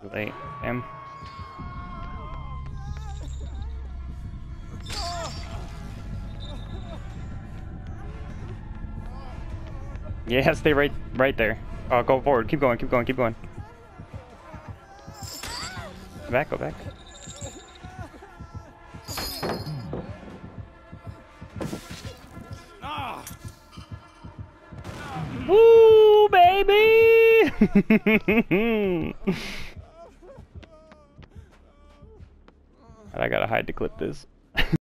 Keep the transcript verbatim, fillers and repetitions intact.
Too late. Damn. Yeah, stay right, right there. Oh, go forward. Keep going. Keep going. Keep going. Go back. Go back. Woo, baby! I gotta hide to clip this.